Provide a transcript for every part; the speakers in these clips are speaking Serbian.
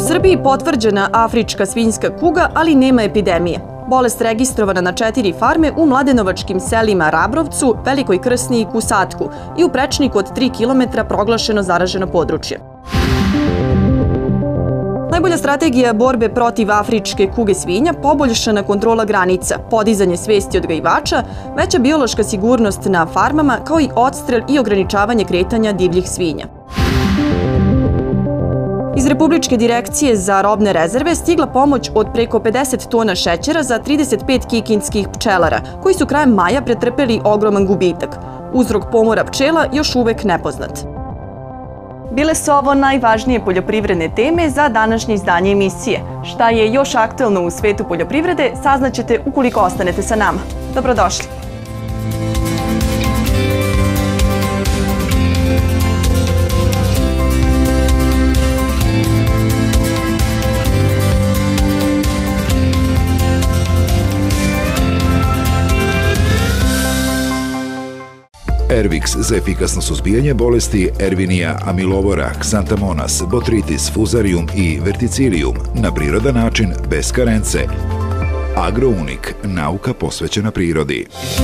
Srbiji potvrđena afrička svinjska kuga, ali nema epidemije. Bolest registrovana na 4 farme u mladenovačkim selima Rabrovcu, Velikoj Krsni i Kusatku i u prečniku od 3 km proglašeno zaraženo područje. Najbolja strategija borbe protiv afričke kuge svinja, poboljšana kontrola granica, podizanje svesti odgajivača, veća biološka sigurnost na farmama, kao i odstrel i ograničavanje kretanja divljih svinja. Iz Republičke direkcije za robne rezerve stigla pomoć od preko 50 tona šećera za 35 kikinskih pčelara, koji su krajem maja pretrpeli ogroman gubitak. Uzrok pomora pčela još uvek nepoznat. Bile su ovo najvažnije poljoprivredne teme za današnje izdanje emisije. Šta je još aktuelno u svetu poljoprivrede, saznaćete ukoliko ostanete sa nama. Dobrodošli! Ervix za efikasno suzbijanje bolesti Erwinia amylovora, Xanthomonas, Botrytis, Fusarium i Verticillium na prirodan način, bez karence. Agrounik, nauka posvećena prirodi.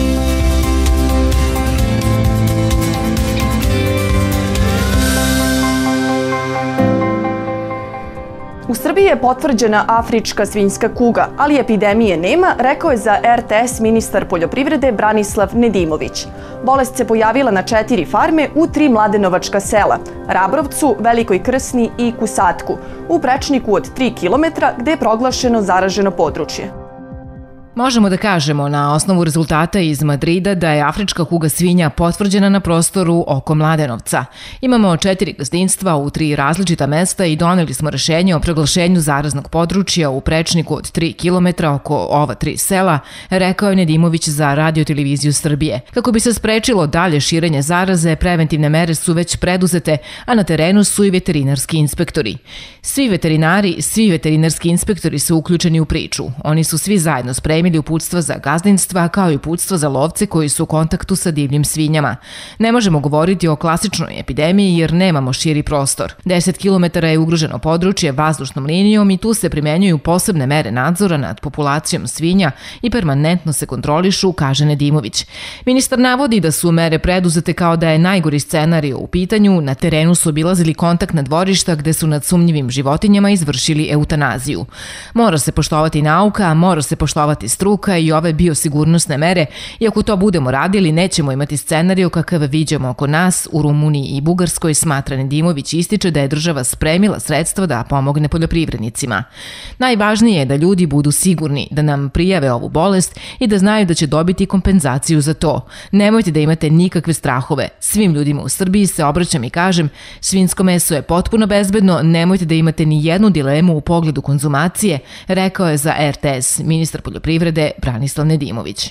U Srbiji je potvrđena afrička svinjska kuga, ali epidemije nema, rekao je za RTS ministar poljoprivrede Branislav Nedimović. Bolest se pojavila na 4 farme u 3 mladenovačka sela, Rabrovcu, Velikoj Krsni i Kusatku, u prečniku od 3 km gde je proglašeno zaraženo područje. Možemo da kažemo na osnovu rezultata iz Madrida da je afrička kuga svinja potvrđena na prostoru oko Mladenovca. Imamo 4 gazdinstva u 3 različita mesta i doneli smo rešenje o proglašenju zaraznog područja u prečniku od 3 km oko ova 3 sela, rekao je Nedimović za Radio-televiziju Srbije. Kako bi se sprečilo dalje širenje zaraze, preventivne mere su već preduzete, a na terenu su i veterinarski inspektori. Svi veterinari, svi veterinarski inspektori su uključeni u priču. Oni su svi zajedno spremili uputstva za gazdinstva kao i uputstva za lovce koji su u kontaktu sa divljim svinjama. Ne možemo govoriti o klasičnoj epidemiji jer nemamo širi prostor. 10 km je ugroženo područje vazdušnom linijom i tu se primenjuju posebne mere nadzora nad populacijom svinja i permanentno se kontrolišu, kaže Nedimović. Ministar navodi da su mere preduzete kao da je najgori scenario u pitanju. Na terenu su obilazili kontaktna dvorišta gde su nad sumnjivim životinjama izvršili eutanaziju. Mora se poštovati nauka, mora se poštovati struka i ove biosigurnosne mere, i ako to budemo radili, nećemo imati scenariju kakav viđamo oko nas u Rumuniji i Bugarskoj, smatra Nedimović, ističe da je država spremila sredstva da pomogne poljoprivrednicima. Najvažnije je da ljudi budu sigurni, da nam prijave ovu bolest i da znaju da će dobiti kompenzaciju za to. Nemojte da imate nikakve strahove. Svim ljudima u Srbiji se obraćam i kažem, svinjsko meso je potpuno bezbedno, nemojte da imate ni jednu dilemu u pogledu konzumacije, rekao je za RTS ministar poljoprivrede Branislav Nedimović.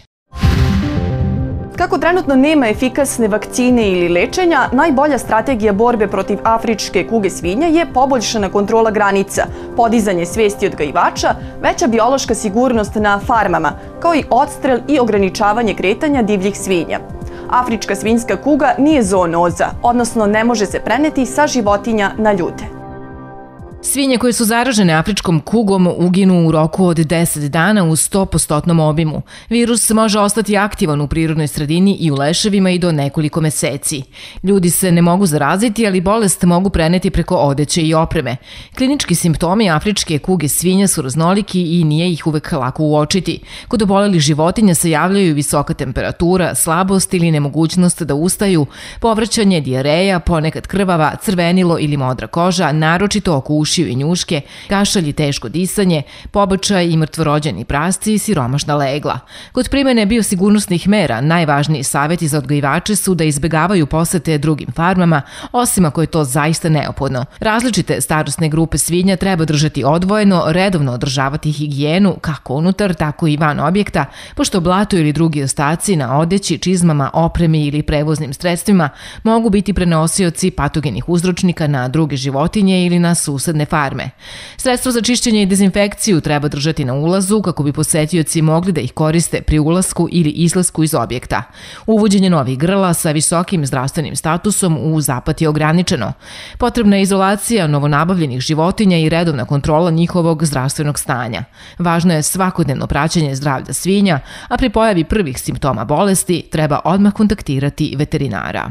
Kako trenutno nema efikasne vakcine ili lečenja, najbolja strategija borbe protiv afričke kuge svinja je poboljšana kontrola granica, podizanje svesti odgajivača, veća biološka sigurnost na farmama, kao i odstrel i ograničavanje kretanja divljih svinja. Afrička svinjska kuga nije zoonoza, odnosno ne može se preneti sa životinja na ljude. Svinje koje su zaražene afričkom kugom uginu u roku od 10 dana u 100% obimu. Virus može ostati aktivan u prirodnoj sredini i u leševima i do nekoliko meseci. Ljudi se ne mogu zaraziti, ali bolest mogu preneti preko odeće i opreme. Klinički simptomi afričke kuge svinja su raznoliki i nije ih uvek lako uočiti. Kod obolelih životinja se javljaju visoka temperatura, slabost ili nemogućnost da ustaju, povraćanje, dijareja, ponekad krvava, crvenilo ili modra koža, naročito oko ušiju i njuške, kašalj i teško disanje, pobačaj i mrtvorođeni prasci i siromašna legla. Kod primene biosigurnosnih mera, najvažniji savjeti za odgajivače su da izbegavaju posete drugim farmama, osim ako je to zaista neophodno. Različite starosne grupe svinja treba držati odvojeno, redovno održavati higijenu, kako unutar, tako i van objekta, pošto blato ili drugi ostaci na odeći, čizmama, opremi ili prevoznim sredstvima mogu biti prenosioci patogenih uzročnika na druge životinje ili na susedne privatne farme. Sredstvo za čišćenje i dezinfekciju treba držati na ulazu kako bi posetioci mogli da ih koriste pri ulasku ili izlasku iz objekta. Uvođenje novih grla sa visokim zdravstvenim statusom u zapad je ograničeno. Potrebna je izolacija novonabavljenih životinja i redovna kontrola njihovog zdravstvenog stanja. Važno je svakodnevno praćenje zdravlja svinja, a pri pojavi prvih simptoma bolesti treba odmah kontaktirati veterinara.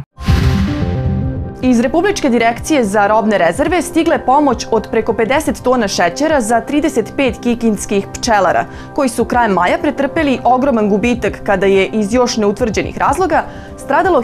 Iz Republičke direkcije za robne rezerve stigle pomoć od preko 50 tona šećera za 35 kikinskih pčelara, koji su krajem maja pretrpeli ogroman gubitak kada je iz još neutvrđenih razloga stradalo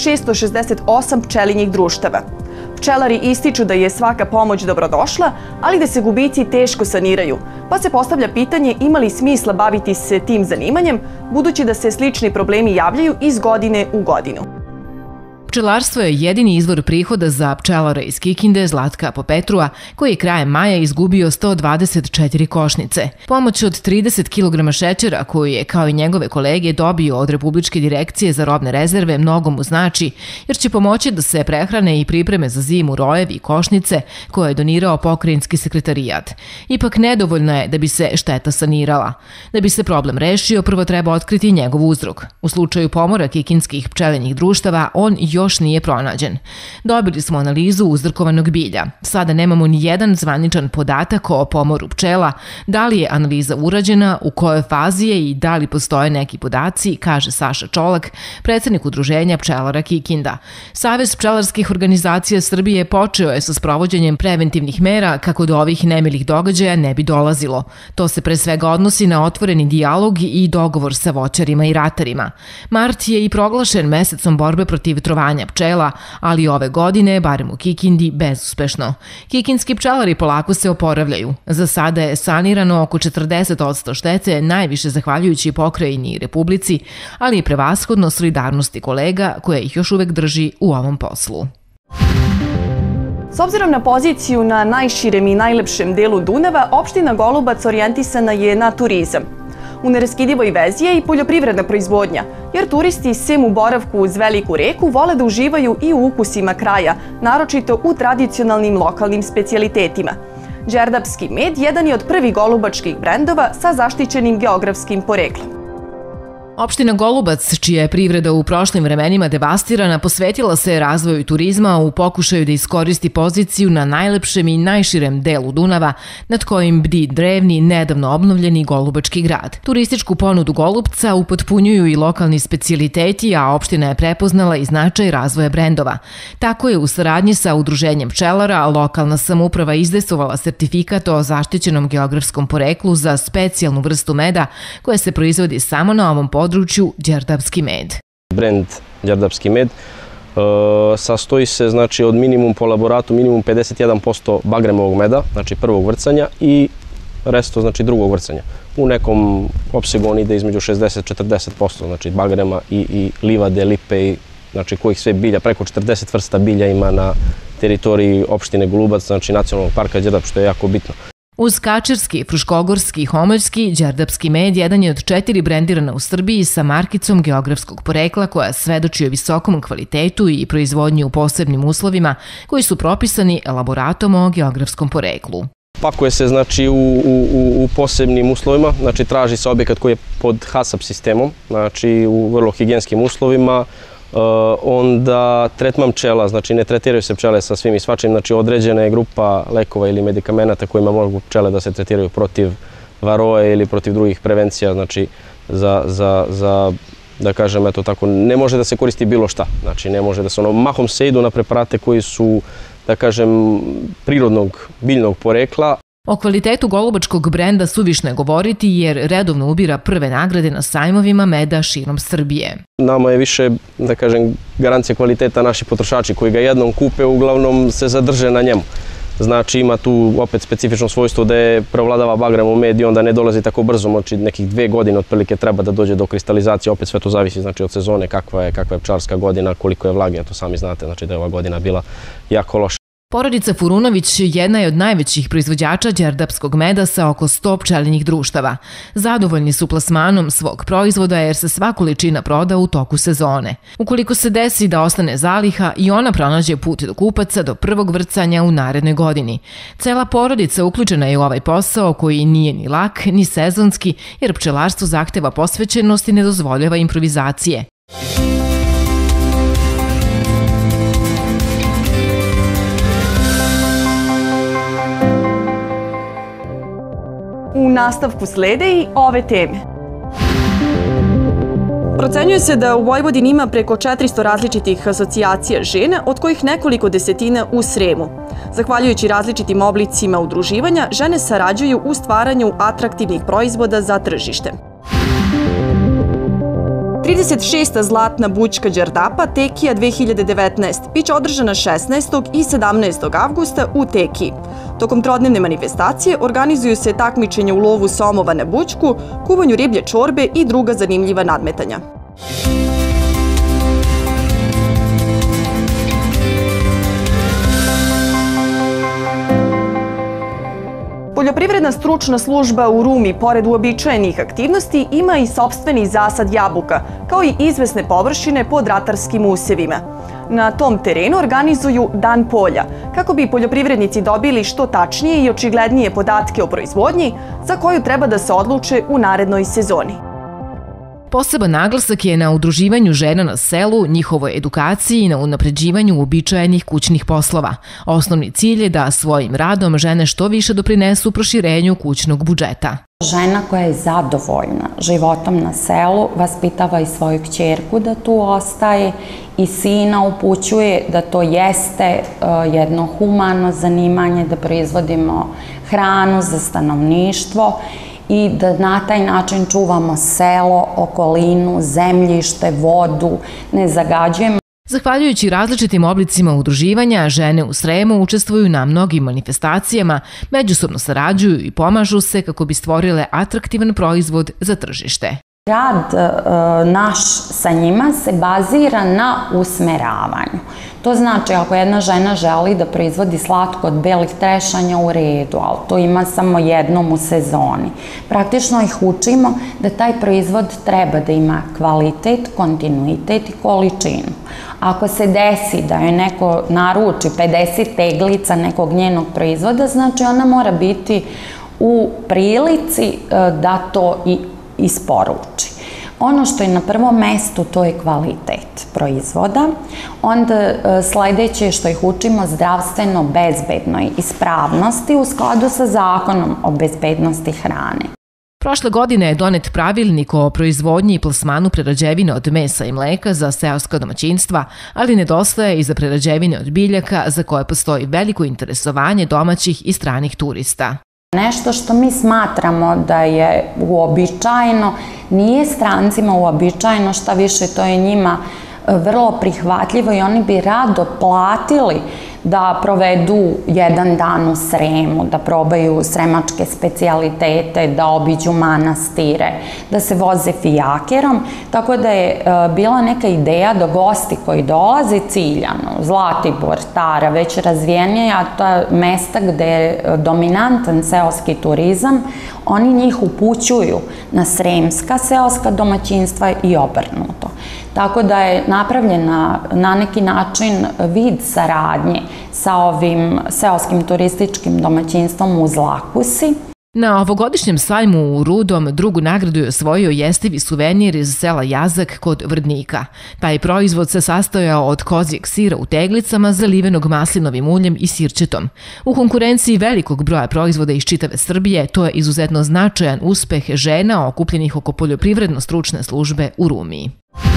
1668 pčelinjih društava. Pčelari ističu da je svaka pomoć dobrodošla, ali da se gubici teško saniraju, pa se postavlja pitanje ima li smisla baviti se tim zanimanjem, budući da se slični problemi javljaju iz godine u godinu. Pčelarstvo je jedini izvor prihoda za pčelara iz Kikinde Zlatka Popetrua, koji je krajem maja izgubio 124 košnice. Pomoć od 30 kg šećera, koju je, kao i njegove kolege, dobio od Republičke direkcije za robne rezerve, mnogo mu znači, jer će pomoći da se prehrane i pripreme za zimu rojevi i košnice koje je donirao pokrajinski sekretarijat. Ipak nedovoljno je da bi se šteta sanirala. Da bi se problem rešio, prvo treba otkriti njegov uzrok. U slučaju pomora kikinskih pčelinjih društava, on još nije pronađen. Dobili smo analizu uzrokovanog bilja. Sada nemamo ni jedan zvaničan podatak o pomoru pčela, da li je analiza urađena, u kojoj fazi je i da li postoje neki podaci, kaže Saša Čolak, predsednik Udruženja pčelara Kikinda. Savez pčelarskih organizacija Srbije počeo je sa sprovođenjem preventivnih mera kako do ovih nemilih događaja ne bi dolazilo. To se pre svega odnosi na otvoreni dijalog i dogovor sa voćarima i ratarima. Mart je i proglašen mesecom borbe protiv trovanja pčela, ali ove godine, barem u Kikindi, bezuspešno. Kikinski pčelari polako se oporavljaju. Za sada je sanirano oko 40% štete, najviše zahvaljujući pokrajini i Republici, ali i prevashodno solidarnosti kolega koja ih još uvek drži u ovom poslu. S obzirom na poziciju na najširem i najlepšem delu Dunava, opština Golubac orijentisana je na turizam. U neraskidivoj vezi je i poljoprivredna proizvodnja, jer turisti sem u boravku uz veliku reku vole da uživaju i u ukusima kraja, naročito u tradicionalnim lokalnim specijalitetima. Đerdapski med jedan je od prvih golubačkih brendova sa zaštićenim geografskim poreklom. Opština Golubac, čija je privreda u prošlim vremenima devastirana, posvetila se razvoju turizma u pokušaju da iskoristi poziciju na najlepšem i najširem delu Dunava, nad kojim bdi drevni, nedavno obnovljeni Golubački grad. Turističku ponudu Golubca upotpunjuju i lokalni specijaliteti, a opština je prepoznala i značaj razvoja brendova. Tako je u saradnji sa Udruženjem pčelara lokalna samouprava izdejstvovala sertifikat o zaštićenom geografskom poreklu za specijalnu vrstu meda koja se proizvodi samo na ovom području, Đerdapski med. Brend Đerdapski med sastoji se znači od minimum po laboratu, minimum 51% bagremovog meda, znači prvog vrcanja i resto znači drugog vrcanja. U nekom opsegu on ide između 60-40%, znači bagrema i livade, lipe, znači kojih sve bilja, preko 40 vrsta bilja ima na teritoriji opštine Golubac, znači nacionalnog parka Đerdap, što je jako bitno. Uz kačerski, fruškogorski i homoljski, Đerdapski med jedan je od 4 brendirana u Srbiji sa markicom geografskog porekla koja svedoči o visokom kvalitetu i proizvodnji u posebnim uslovima koji su propisani elaboratom o geografskom poreklu. Pakuje se znači u posebnim uslovima, znači traži se objekat koji je pod HACCP sistemom, znači u vrlo higijenskim uslovima. Onda tretman pčela, znači ne tretiraju se pčele sa svim i svačim, znači određena je grupa lekova ili medikamenata kojima mogu pčele da se tretiraju protiv varoje ili protiv drugih prevencija, znači za da kažem, eto tako, ne može da se koristi bilo šta, znači ne može da se mahom se idu na preparate koji su, da kažem, prirodnog, biljnog porekla. O kvalitetu golubačkog brenda suvišno je govoriti jer redovno ubira prve nagrade na sajmovima meda širom Srbije. Nama je više, da kažem, garancija kvaliteta naši potrošači koji ga jednom kupe, uglavnom se zadrže na njemu. Znači ima tu opet specifično svojstvo da je prevladava bagrem u med i onda ne dolazi tako brzo, znači nekih 2 godine otprilike treba da dođe do kristalizacije, opet sve to zavisi znači od sezone, kakva je pčelarska godina, koliko je vlage, to sami znate, znači da je ova godina bila jako loša. Porodica Furunović jedna je od najvećih proizvođača đerdapskog meda sa oko 100 pčelinjih društava. Zadovoljni su plasmanom svog proizvoda jer se sva količina proda u toku sezone. Ukoliko se desi da ostane zaliha, i ona pronađe put do kupaca do prvog vrcanja u narednoj godini. Cela porodica uključena je u ovaj posao koji nije ni lak ni sezonski jer pčelarstvo zahteva posvećenost i ne dozvoljava improvizacije. U nastavku slede i ove teme. Procenjuje se da u Vojvodini ima preko 400 različitih asocijacija žena, od kojih nekoliko desetina u Sremu. Zahvaljujući različitim oblicima udruživanja, žene sarađuju u stvaranju atraktivnih proizvoda za tržište. 36. zlatna bućka Đerdapa Tekija 2019 biće održana 16. i 17. avgusta u Tekiji. Tokom trodnevne manifestacije organizuju se takmičenja u lovu somova na bućku, kuvanju riblje čorbe i druga zanimljiva nadmetanja. Poljoprivredna stručna služba u Rumi, pored uobičajenih aktivnosti, ima i sopstveni zasad jabuka, kao i izvesne površine pod ratarskim usevima. Na tom terenu organizuju Dan polja, kako bi poljoprivrednici dobili što tačnije i očiglednije podatke o proizvodnji za koju treba da se odluče u narednoj sezoni. Poseban naglasak je na udruživanju žena na selu, njihovoj edukaciji i na unapređivanju uobičajenih kućnih poslova. Osnovni cilj je da svojim radom žene što više doprinesu proširenju kućnog budžeta. Žena koja je zadovoljna životom na selu vaspitava i svoju kćerku da tu ostaje i sina upućuje da to jeste jedno humano zanimanje, da proizvodimo hranu za stanovništvo i da na taj način čuvamo selo, okolinu, zemljište, vodu, ne zagađujemo. Zahvaljujući različitim oblicima udruživanja, žene u Sremu učestvuju na mnogim manifestacijama, međusobno sarađuju i pomažu se kako bi stvorile atraktivan proizvod za tržište. Rad naš sa njima se bazira na usmeravanju. To znači ako jedna žena želi da proizvodi slatko od belih trešanja u redu, ali to ima samo jednom u sezoni. Praktično ih učimo da taj proizvod treba da ima kvalitet, kontinuitet i količinu. Ako se desi da joj neko naruči 50 teglica nekog njenog proizvoda, znači ona mora biti u prilici da to i isporuči. Ono što je na prvom mestu, to je kvalitet proizvoda. Onda sledeće što ih učimo zdravstveno bezbednoj ispravnosti u skladu sa zakonom o bezbednosti hrane. Prošle godine je donet pravilnik o proizvodnji i plasmanu prerađevine od mesa i mleka za seoska domaćinstva, ali nedostaje i za prerađevine od biljaka za koje postoji veliko interesovanje domaćih i stranih turista. Nešto što mi smatramo da je uobičajeno, nije strancima uobičajeno, šta više to je njima vrlo prihvatljivo i oni bi rado platili da provedu jedan dan u Sremu, da probaju sremačke specijalitete, da obiđu manastire, da se voze fijakerom, tako da je bila neka ideja da gosti koji dolaze ciljano, Zlatibor, Tara, već razvijenija ta mesta gde je dominantan seoski turizam, oni njih upućuju na sremska seoska domaćinstva i obrnuto. Tako da je napravljena na neki način vid saradnje sa ovim seoskim turističkim domaćinstvom u Zlakusi. Na ovogodišnjem sajmu u Rudom drugu nagradu je osvojio jestivi suvenir iz sela Jazak kod Vrdnika. Taj proizvod se sastojao od kozjeg sira u teglicama zalivenog maslinovim uljem i sirćetom. U konkurenciji velikog broja proizvoda iz čitave Srbije to je izuzetno značajan uspeh žena okupljenih oko poljoprivredno-stručne službe u Rumiji.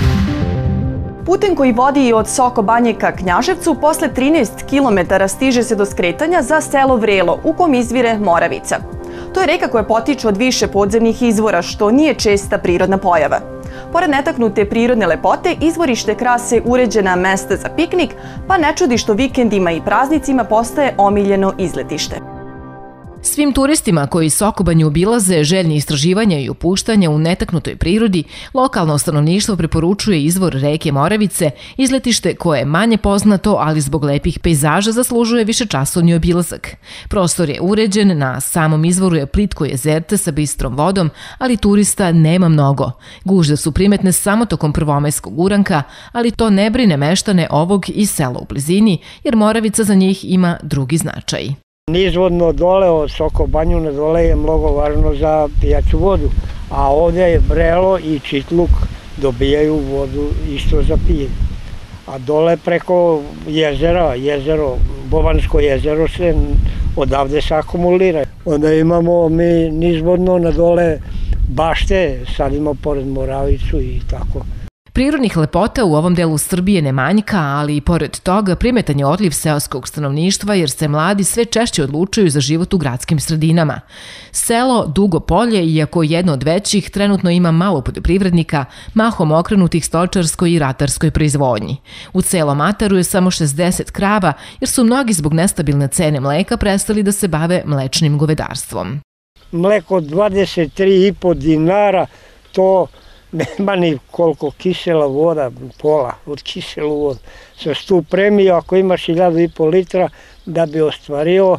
Putem koji vodi od Soko Banje ka Knjaževcu posle 13 km stiže se do skretanja za selo Vrelo u kom izvire Moravica. To je reka koja potiče od više podzemnih izvora, što nije česta prirodna pojava. Pored netaknute prirodne lepote, izvorište krase uređena mesta za piknik, pa ne čudi što vikendima i praznicima postaje omiljeno izletište. Svim turistima koji Sokobanju obilaze, željni istraživanja i opuštanja u netaknutoj prirodi, lokalno stanovništvo preporučuje izvor reke Moravice, izletište koje je manje poznato, ali zbog lepih pejzaža zaslužuje višečasovni obilazak. Prostor je uređen, na samom izvoru je plitko jezerce sa bistrom vodom, ali turista nema mnogo. Gužve su primetne samo tokom prvomajskog uranka, ali to ne brine meštane ovog i sela u blizini, jer Moravica za njih ima drugi značaj. Nizvodno dole od Sokobanju na dole je mnogo važno za pijaću vodu, a ovdje je Brelo i Čitluk dobijaju vodu isto za pijenje. A dole preko jezero, Bobansko jezero se odavde se akumulira. Onda imamo mi nizvodno na dole bašte, sadimo pored Moravicu i tako. Prirodnih lepota u ovom delu Srbije ne manjka, ali i pored toga primetan je odliv seoskog stanovništva jer se mladi sve češće odlučuju za život u gradskim sredinama. Selo Dugo Polje, iako jedno od većih, trenutno ima malo poljoprivrednika, mahom okrenutih stočarskoj i ratarskoj proizvodnji. U celom ataru je samo 60 krava jer su mnogi zbog nestabilne cene mleka prestali da se bave mlečnim govedarstvom. Mleko 23,5 dinara, to nema ni koliko kisela voda, pola od kiselu vodu. Sa tu premiju, ako imaš 1,5 litra, da bi ostvario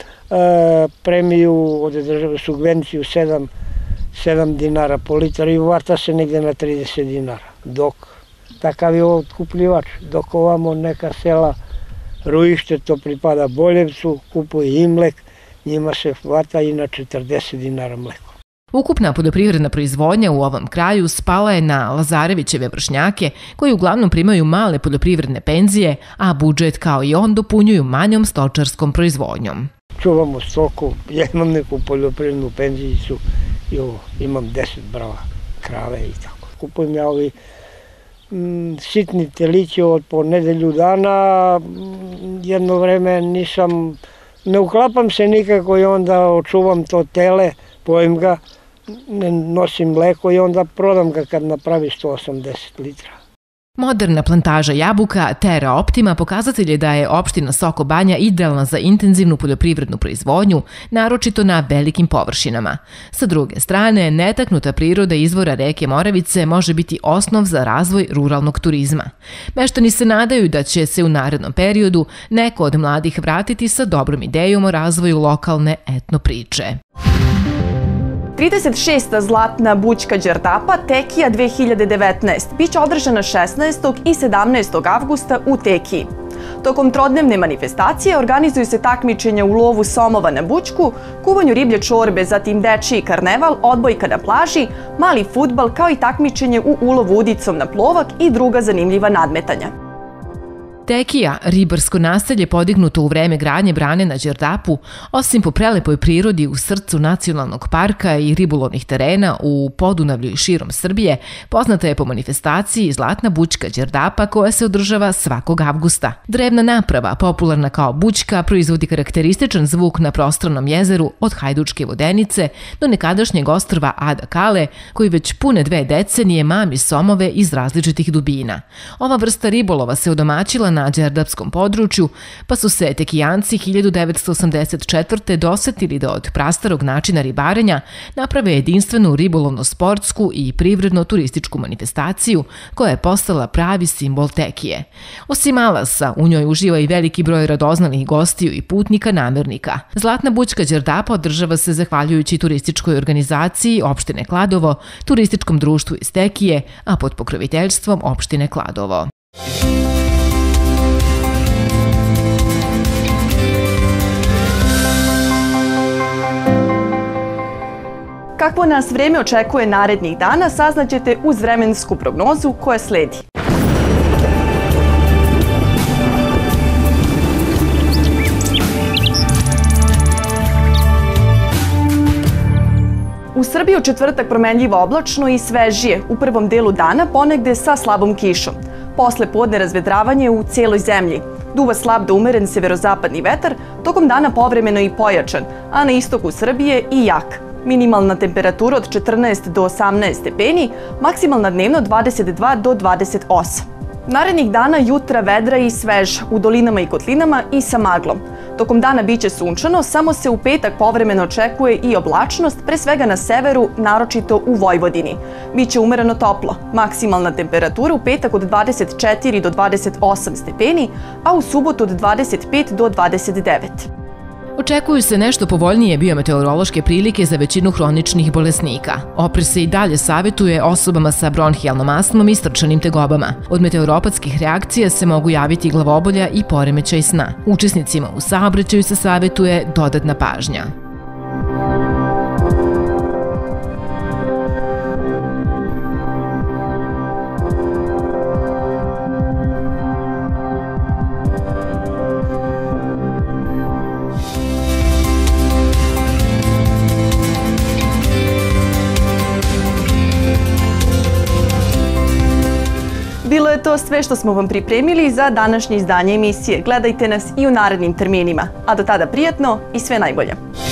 premiju od države, subvenciju 7 dinara po litra i vrta se negde na 30 dinara. Dok, takav je otkupljivač, dok ovamo neka sela Ruište, to pripada Boljevcu, kupuje i mlek, njima se hvata i na 40 dinara mleko. Ukupna poljoprivredna proizvodnja u ovom kraju spala je na Lazarevićeve vršnjake, koji uglavnom primaju male poljoprivredne penzije, a budžet kao i on dopunjuju manjom stočarskom proizvodnjom. Čuvamo stoku, ja imam neku poljoprivrednu penzijicu i imam 10 brava krave i tako. Kupujem ja ovi sitni telići od po nedelju dana, jedno vreme ne uklapam se nikako i onda očuvam to tele, pojem ga, nosim mleko i onda prodam ga kad napravi 180 litra. Moderna plantaža jabuka Terra Optima pokazatelj je da je opština Sokobanja idealna za intenzivnu poljoprivrednu proizvodnju, naročito na velikim površinama. Sa druge strane, netaknuta priroda izvora reke Moravice može biti osnov za razvoj ruralnog turizma. Meštani se nadaju da će se u narednom periodu neko od mladih vratiti sa dobrom idejom o razvoju lokalne etno priče. 36. zlatna bućka Đerdapa Tekija 2019 biće održana 16. i 17. avgusta u Tekiji. Tokom trodnevne manifestacije organizuju se takmičenja u lovu somova na bućku, kuvanju riblje čorbe, zatim dečiji karneval, odbojka na plaži, mali fudbal kao i takmičenje u ulovu udicom na plovak i druga zanimljiva nadmetanja. Tekija, ribarsko naselje podignuto u vreme gradnje brane na Đerdapu, osim po prelepoj prirodi u srcu nacionalnog parka i ribolovnih terena u Podunavlju i širom Srbije, poznata je po manifestaciji Zlatna bućka Đerdapa koja se održava svakog avgusta. Drevna naprava, popularna kao bućka, proizvodi karakterističan zvuk na prostranom jezeru od Hajdučke vodenice do nekadašnjeg ostrva Ada Kale, koji već pune 2 decenije mami somove iz različitih dubina. Ova vrsta ribolova se odomaćila na đerdapskom području, pa su se Tekijanci 1984. dosetili da od prastarog načina ribarenja naprave jedinstvenu ribolovno-sportsku i privredno-turističku manifestaciju koja je postala pravi simbol Tekije. Osim alasa, u njoj uživa i veliki broj radoznalih gostiju i putnika namernika. Zlatna bućka Đerdapa održava se zahvaljujući turističkoj organizaciji opštine Kladovo, turističkom društvu iz Tekije, a pod pokroviteljstvom opštine Kladovo. Kakvo nas vreme očekuje narednih dana, saznaćete uz vremensku prognozu koja sledi. U Srbiji u četvrtak promenljivo oblačno i svežije, u prvom delu dana ponegde sa slabom kišom. Posle podne razvedravanje u cijeloj zemlji. Duva slab do umeren severozapadni vetar, tokom dana povremeno i pojačan, a na istoku Srbije i jak. Minimalna temperatura od 14 do 18 stepeni, maksimalna dnevno 22 do 28. Narednih dana jutra vedra i svež, u dolinama i kotlinama i sa maglom. Tokom dana biće sunčano, samo se u petak povremeno očekuje i oblačnost, pre svega na severu, naročito u Vojvodini. Biće umereno toplo, maksimalna temperatura u petak od 24 do 28 stepeni, a u subotu od 25 do 29. Očekuju se nešto povoljnije biometeorološke prilike za većinu hroničnih bolesnika. Oprez se i dalje savjetuje osobama sa bronhijalnom astmom i srčanim tegobama. Od meteoropatskih reakcija se mogu javiti glavobolja i poremećaj sna. Učesnicima u saobraćaju se savjetuje dodatna pažnja. Bilo je to sve što smo vam pripremili za današnje izdanje emisije. Gledajte nas i u narednim terminima. A do tada prijatno i sve najbolje.